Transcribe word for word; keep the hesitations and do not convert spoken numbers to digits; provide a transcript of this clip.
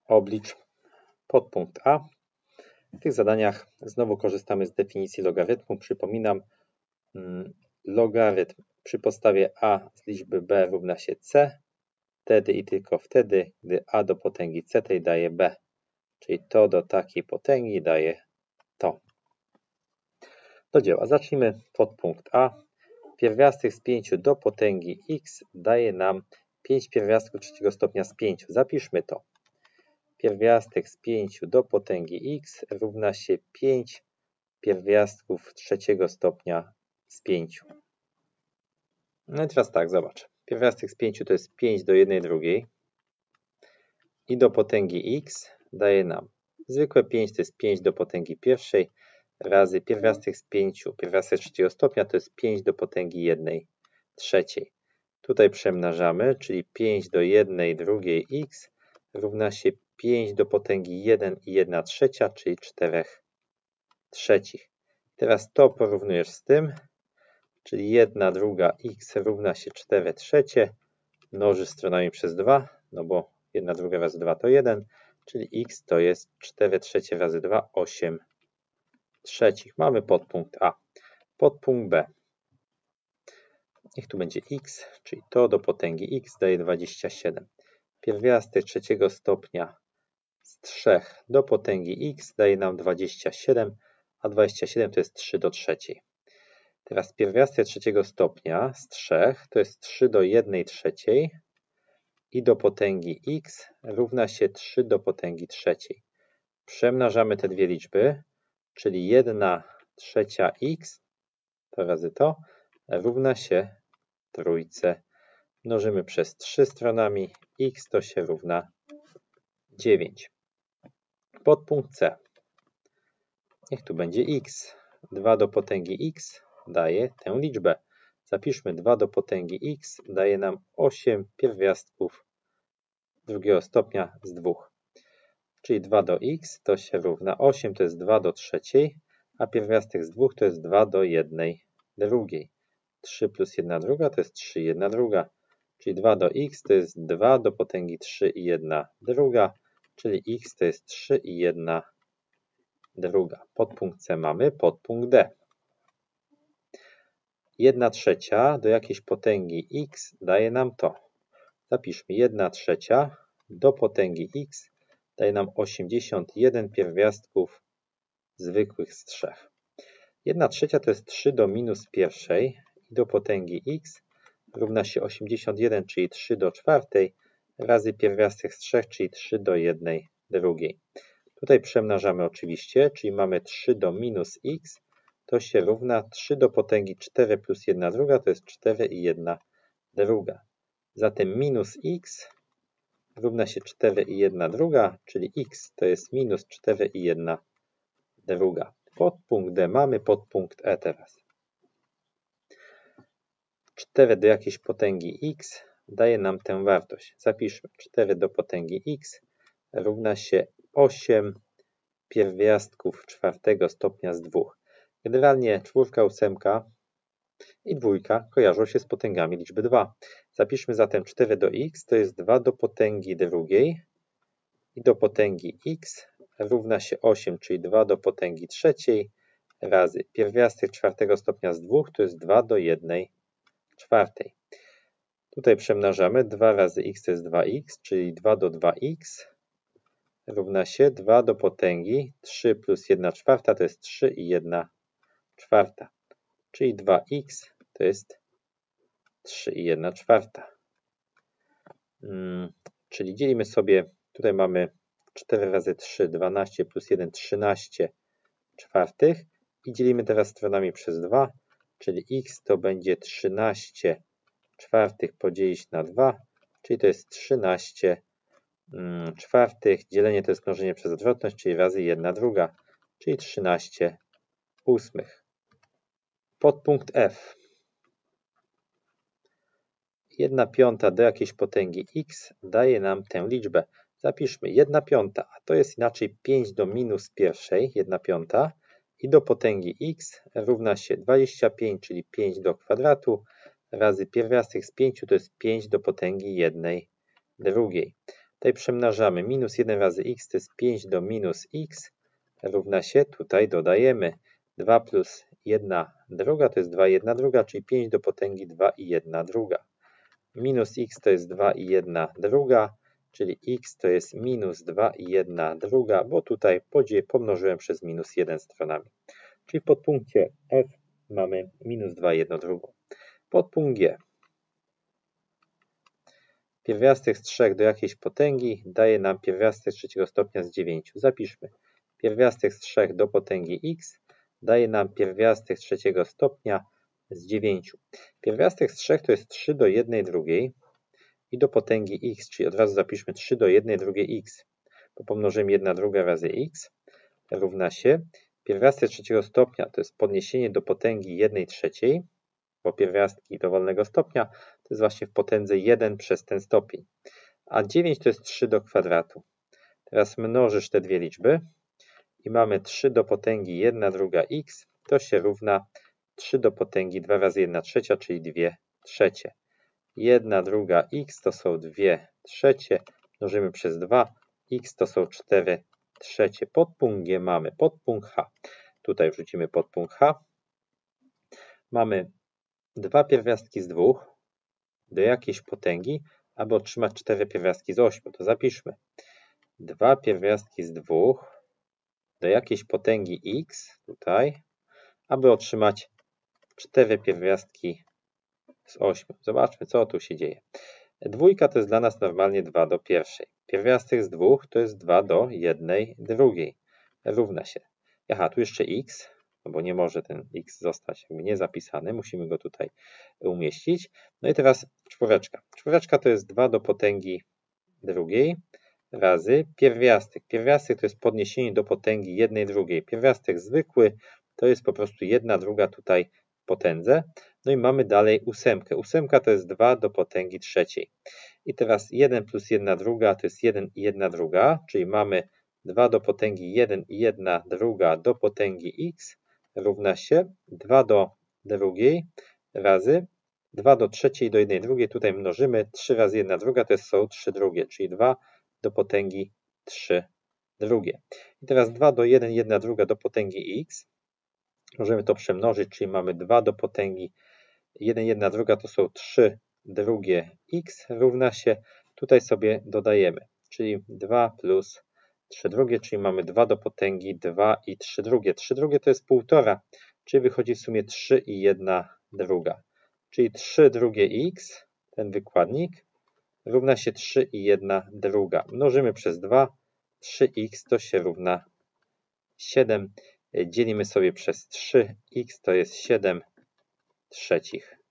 Oblicz podpunkt A. W tych zadaniach znowu korzystamy z definicji logarytmu. Przypominam, logarytm przy podstawie a z liczby b równa się c, wtedy i tylko wtedy, gdy a do potęgi c tej daje b. Czyli to do takiej potęgi daje to. Do dzieła. Zacznijmy podpunkt A. Pierwiastek z pięciu do potęgi x daje nam pięć pierwiastków trzeciego stopnia z pięciu. Zapiszmy to. Pierwiastek z pięciu do potęgi x równa się pięć pierwiastków trzeciego stopnia z pięciu. No i teraz tak, zobacz. Pierwiastek z pięciu to jest pięć do jednej drugiej. I do potęgi x daje nam zwykłe pięć to jest pięć do potęgi pierwszej razy pierwiastek z pięciu, pierwiastek trzeciego stopnia to jest pięć do potęgi jednej trzeciej. Tutaj przemnażamy, czyli pięć do jednej drugiej x równa się pięć do potęgi jeden i jedna trzecia, czyli cztery trzecich. Teraz to porównujesz z tym, czyli jeden druga x równa się cztery trzecie, mnożysz stronami przez dwa, no bo jeden druga razy dwa to jeden, czyli x to jest cztery trzecie razy dwa, osiem trzecich. Mamy podpunkt A. Podpunkt B. Niech tu będzie x, czyli to do potęgi x daje dwadzieścia siedem. Pierwiastek trzeciego stopnia z trzy do potęgi x daje nam dwadzieścia siedem, a dwadzieścia siedem to jest trzy do trzeciej. Teraz pierwiastek trzeciego stopnia z trzy to jest trzy do jednej trzeciej i do potęgi x równa się trzy do potęgi trzeciej. Przemnażamy te dwie liczby, czyli jedna trzecia x, to razy to, równa się trójce. Mnożymy przez trzy stronami, x to się równa dziewięć. Podpunkt C. Niech tu będzie x. dwa do potęgi x daje tę liczbę. Zapiszmy dwa do potęgi x daje nam osiem pierwiastków drugiego stopnia z dwóch. Czyli dwa do x to się równa osiem, to jest dwa do trzeciej, a pierwiastek z dwóch to jest dwa do jednej drugiej. trzy plus jedna druga to jest trzy jedna druga. Czyli dwa do x to jest dwa do potęgi trzy i jedna druga, czyli x to jest trzy i jedna druga. Podpunkt C mamy, podpunkt D. jedna trzecia do jakiejś potęgi x daje nam to. Zapiszmy jedna trzecia do potęgi x daje nam osiemdziesiąt jeden pierwiastków zwykłych z trzy. jedna trzecia to jest trzy do minus pierwszej i do potęgi x równa się osiemdziesiąt jeden, czyli trzy do czwartej razy pierwiastek z trzy, czyli trzy do jednej drugiej. Tutaj przemnażamy oczywiście, czyli mamy trzy do minus x, to się równa trzy do potęgi cztery plus jedna druga, to jest cztery i jedna druga. Zatem minus x równa się cztery i jedna druga, czyli x to jest minus cztery i jedna druga. Podpunkt D mamy, podpunkt E teraz. cztery do jakiejś potęgi x daje nam tę wartość. Zapiszmy cztery do potęgi x równa się osiem pierwiastków czwartego stopnia z dwóch. Generalnie czwórka, ósemka i dwójka kojarzą się z potęgami liczby dwa. Zapiszmy zatem cztery do x to jest dwa do potęgi drugiej i do potęgi x równa się osiem, czyli dwa do potęgi trzeciej razy pierwiastek czwartego stopnia z dwóch to jest dwa do jednej czwartej. Tutaj przemnażamy dwa razy x to jest dwa x, czyli dwa do dwa x równa się dwa do potęgi trzy plus jedna czwarta to jest trzy i jedna czwarta. Czyli dwa x to jest trzy i jedna czwarta. Hmm, czyli dzielimy sobie, tutaj mamy cztery razy trzy, dwanaście plus jeden, trzynaście czwartych i dzielimy teraz stronami przez dwa, czyli x to będzie trzynaście czwartych podzielić na dwa, czyli to jest trzynaście mm, czwartych. Dzielenie to jest mnożenie przez odwrotność, czyli razy jedna druga, czyli trzynaście ósmych. Podpunkt F. jedna piąta do jakiejś potęgi x daje nam tę liczbę. Zapiszmy jedna piąta, a to jest inaczej pięć do minus pierwszej, jedna piąta i do potęgi x równa się dwadzieścia pięć, czyli pięć do kwadratu razy pierwiastek z pięciu to jest pięć do potęgi jednej drugiej. Tutaj przemnażamy. Minus jeden razy x to jest pięć do minus x równa się, tutaj dodajemy dwa plus jedna druga to jest dwa i jedna druga, czyli pięć do potęgi dwa i jedna druga. Minus x to jest dwa i jedna druga, czyli x to jest minus dwa i jedna druga, bo tutaj pomnożyłem przez minus jeden stronami. Czyli w podpunkcie f mamy minus dwa i jedna drugą. Podpunkt G. Pierwiastek z trzech do jakiejś potęgi daje nam pierwiastek trzeciego stopnia z dziewięciu. Zapiszmy. Pierwiastek z trzech do potęgi x daje nam pierwiastek trzeciego stopnia z dziewięciu. Pierwiastek z trzech to jest trzy do jednej drugiej i do potęgi x, czyli od razu zapiszmy trzy do jednej drugiej x. Bo pomnożymy jedna druga razy x równa się pierwiastek trzeciego stopnia to jest podniesienie do potęgi jednej trzeciej, bo pierwiastki dowolnego stopnia to jest właśnie w potędze jeden przez ten stopień. A dziewięć to jest trzy do kwadratu. Teraz mnożysz te dwie liczby i mamy trzy do potęgi jedna druga x, to się równa trzy do potęgi dwa razy jedna trzecia, czyli dwie trzecie. jedna druga x to są dwie trzecie, mnożymy przez dwa, x to są cztery trzecie. Podpunkt G mamy podpunkt H. Tutaj wrzucimy podpunkt H. Mamy dwa pierwiastki z dwóch do jakiejś potęgi, aby otrzymać cztery pierwiastki z ośmiu. To zapiszmy. dwa pierwiastki z dwóch do jakiejś potęgi x, tutaj, aby otrzymać cztery pierwiastki z ośmiu. Zobaczmy, co tu się dzieje. Dwójka to jest dla nas normalnie dwa do pierwszej. Pierwiastek z dwóch to jest dwa do jednej drugiej. Równa się. Aha, tu jeszcze x, no bo nie może ten x zostać jakby niezapisany. Musimy go tutaj umieścić. No i teraz czwóreczka. Czwóreczka to jest dwa do potęgi drugiej razy pierwiastek. Pierwiastek to jest podniesienie do potęgi jednej drugiej. Pierwiastek zwykły to jest po prostu jedna druga tutaj w potędze. No i mamy dalej ósemkę. Ósemka to jest dwa do potęgi trzeciej. I teraz jeden plus jedna druga to jest jeden i jedna druga, czyli mamy dwa do potęgi jeden i jedna druga do potęgi x równa się dwa do drugiej razy dwa do trzeciej do jednej drugiej. Tutaj mnożymy trzy razy jedna druga to są trzy drugie, czyli dwa do potęgi trzy drugie. I teraz dwa do jeden, jedna druga do potęgi x. Możemy to przemnożyć, czyli mamy dwa do potęgi jeden, jedna druga to są trzy drugie x równa się, tutaj sobie dodajemy, czyli dwa plus trzy drugie, czyli mamy dwa do potęgi dwa i trzy drugie. trzy drugie to jest półtora, czyli wychodzi w sumie trzy i jedna druga. Czyli trzy drugie x, ten wykładnik, równa się trzy i jedna druga. Mnożymy przez dwa, trzy x to się równa siedem. Dzielimy sobie przez trzy, x to jest siedem trzecich.